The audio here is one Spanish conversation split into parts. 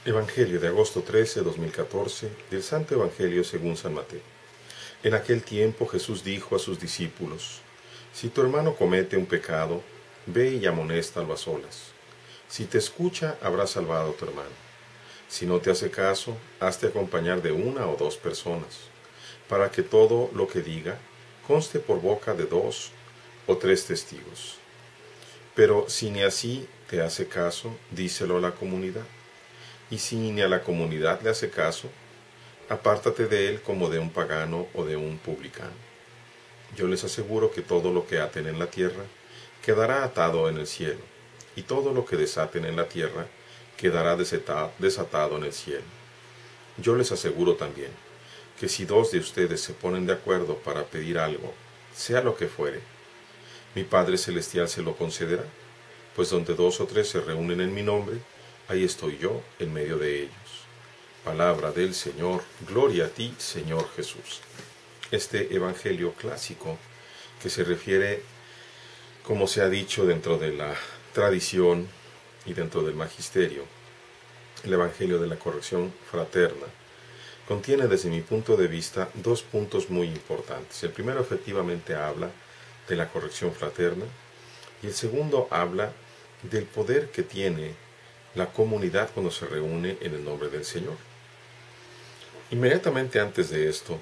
Evangelio de agosto 13, 2014, del Santo Evangelio según San Mateo. En aquel tiempo Jesús dijo a sus discípulos: Si tu hermano comete un pecado, ve y amonéstalo a solas. Si te escucha, habrás salvado a tu hermano. Si no te hace caso, hazte acompañar de 1 o 2 personas, para que todo lo que diga conste por boca de 2 o 3 testigos. Pero si ni así te hace caso, díselo a la comunidad. Y si ni a la comunidad le hace caso, apártate de él como de un pagano o de un publicano. Yo les aseguro que todo lo que aten en la tierra quedará atado en el cielo, y todo lo que desaten en la tierra quedará desatado en el cielo. Yo les aseguro también que si 2 de ustedes se ponen de acuerdo para pedir algo, sea lo que fuere, mi Padre Celestial se lo concederá, pues donde 2 o 3 se reúnen en mi nombre, ahí estoy yo en medio de ellos. Palabra del Señor, gloria a ti, Señor Jesús. Este evangelio clásico, que se refiere, como se ha dicho dentro de la tradición y dentro del magisterio, el evangelio de la corrección fraterna, contiene desde mi punto de vista 2 puntos muy importantes. El primero efectivamente habla de la corrección fraterna y el segundo habla del poder que tiene la comunidad cuando se reúne en el nombre del Señor. Inmediatamente antes de esto,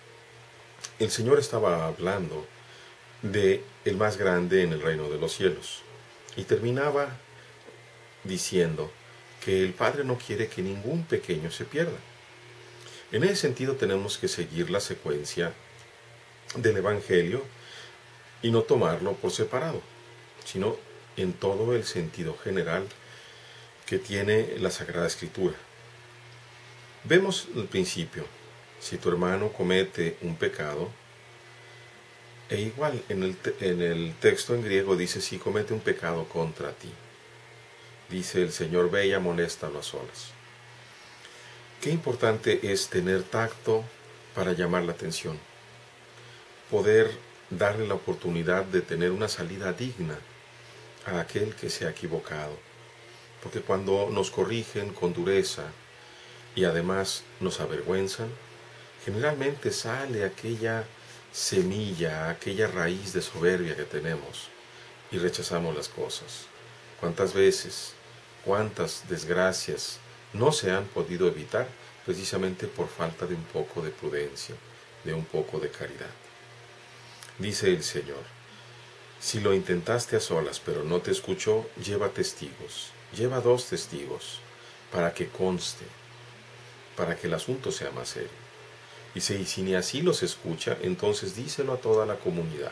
el Señor estaba hablando de el más grande en el reino de los cielos y terminaba diciendo que el Padre no quiere que ningún pequeño se pierda. En ese sentido tenemos que seguir la secuencia del Evangelio y no tomarlo por separado, sino en todo el sentido general que tiene la Sagrada Escritura. Vemos el principio: si tu hermano comete un pecado, e igual en el texto en griego dice: si comete un pecado contra ti, dice el Señor, ve y amonéstalo a solas. Qué importante es tener tacto para llamar la atención, poder darle la oportunidad de tener una salida digna a aquel que se ha equivocado, porque cuando nos corrigen con dureza y además nos avergüenzan, generalmente sale aquella semilla, aquella raíz de soberbia que tenemos y rechazamos las cosas. ¿Cuántas veces, cuántas desgracias no se han podido evitar precisamente por falta de un poco de prudencia, de un poco de caridad? Dice el Señor: si lo intentaste a solas pero no te escuchó, lleva testigos, lleva 2 testigos, para que conste, para que el asunto sea más serio. Y si ni así los escucha, entonces díselo a toda la comunidad.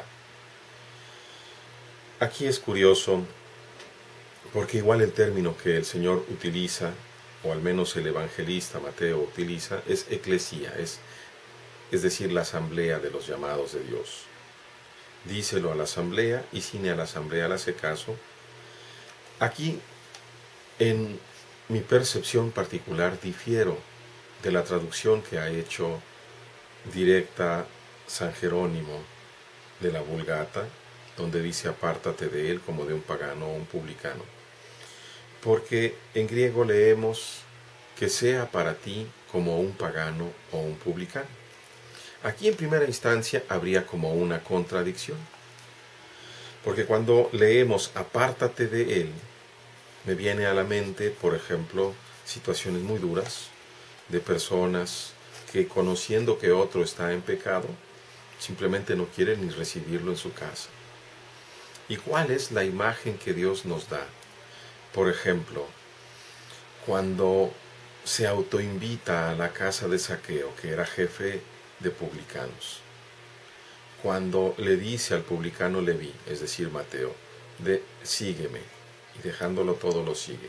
Aquí es curioso, porque igual el término que el Señor utiliza, o al menos el evangelista Mateo utiliza, es eclesía, es decir, la asamblea de los llamados de Dios. Díselo a la asamblea, y si ni a la asamblea le hace caso. Aquí, en mi percepción particular, difiero de la traducción que ha hecho directa San Jerónimo de la Vulgata, donde dice: apártate de él como de un pagano o un publicano. Porque en griego leemos: que sea para ti como un pagano o un publicano. Aquí en primera instancia habría como una contradicción, porque cuando leemos apártate de él, me viene a la mente, por ejemplo, situaciones muy duras de personas que, conociendo que otro está en pecado, simplemente no quieren ni recibirlo en su casa. ¿Y cuál es la imagen que Dios nos da? Por ejemplo, cuando se autoinvita a la casa de Zaqueo, que era jefe de publicanos, cuando le dice al publicano Leví, es decir, Mateo, sígueme, y dejándolo todo lo sigue.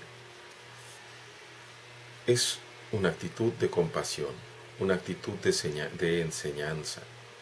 Es una actitud de compasión, una actitud de enseñanza.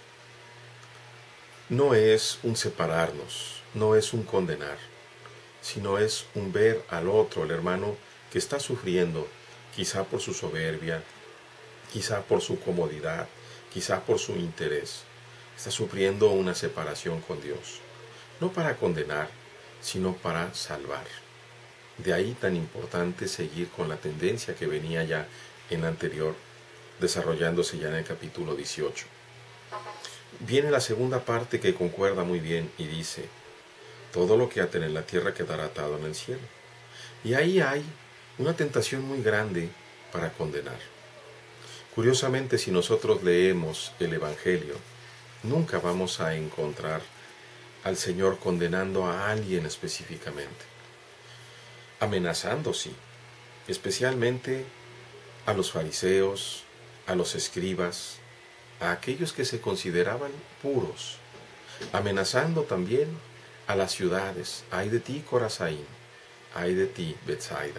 No es un separarnos, no es un condenar, sino es un ver al otro, el hermano que está sufriendo, quizá por su soberbia, quizá por su comodidad, quizá por su interés. Está sufriendo una separación con Dios, no para condenar, sino para salvar. De ahí tan importante seguir con la tendencia que venía ya en la anterior, desarrollándose ya en el capítulo 18. Viene la segunda parte que concuerda muy bien y dice: todo lo que aten en la tierra quedará atado en el cielo. Y ahí hay una tentación muy grande para condenar. Curiosamente, si nosotros leemos el Evangelio, nunca vamos a encontrar al Señor condenando a alguien específicamente. Amenazando, sí, especialmente a los fariseos, a los escribas, a aquellos que se consideraban puros, amenazando también a las ciudades: ay de ti, Corazaín, ay de ti, Betsaida.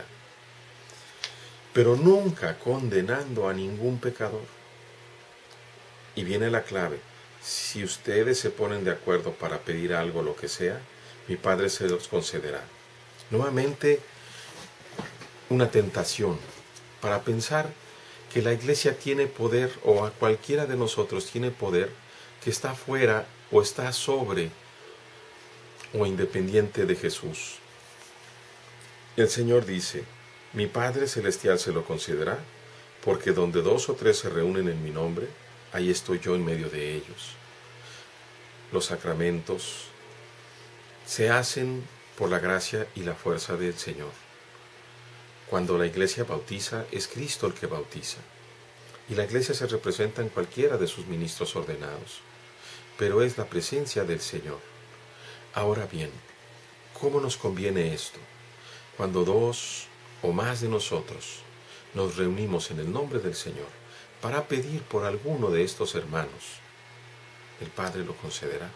Pero nunca condenando a ningún pecador. Y viene la clave: si ustedes se ponen de acuerdo para pedir algo, lo que sea, mi Padre se los concederá. Nuevamente, una tentación para pensar que la iglesia tiene poder, o a cualquiera de nosotros tiene poder, que está fuera o está sobre o independiente de Jesús. El Señor dice: mi Padre Celestial se lo concederá, porque donde 2 o 3 se reúnen en mi nombre, ahí estoy yo en medio de ellos. Los sacramentos se hacen por la gracia y la fuerza del Señor. Cuando la iglesia bautiza, es Cristo el que bautiza. Y la iglesia se representa en cualquiera de sus ministros ordenados. Pero es la presencia del Señor. Ahora bien, ¿cómo nos conviene esto? Cuando 2 o más de nosotros nos reunimos en el nombre del Señor para pedir por alguno de estos hermanos, el Padre lo concederá.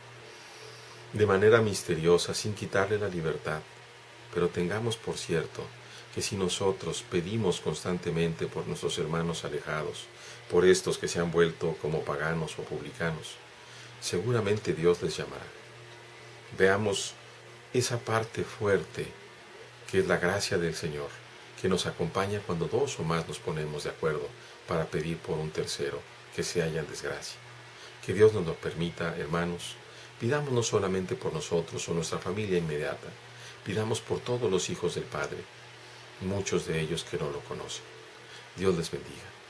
De manera misteriosa, sin quitarle la libertad. Pero tengamos por cierto que si nosotros pedimos constantemente por nuestros hermanos alejados, por estos que se han vuelto como paganos o publicanos, seguramente Dios les llamará. Veamos esa parte fuerte que es la gracia del Señor, que nos acompaña cuando 2 o más nos ponemos de acuerdo para pedir por un tercero que se halla en desgracia. Que Dios nos lo permita, hermanos. Pidamos no solamente por nosotros o nuestra familia inmediata, pidamos por todos los hijos del Padre, muchos de ellos que no lo conocen. Dios les bendiga.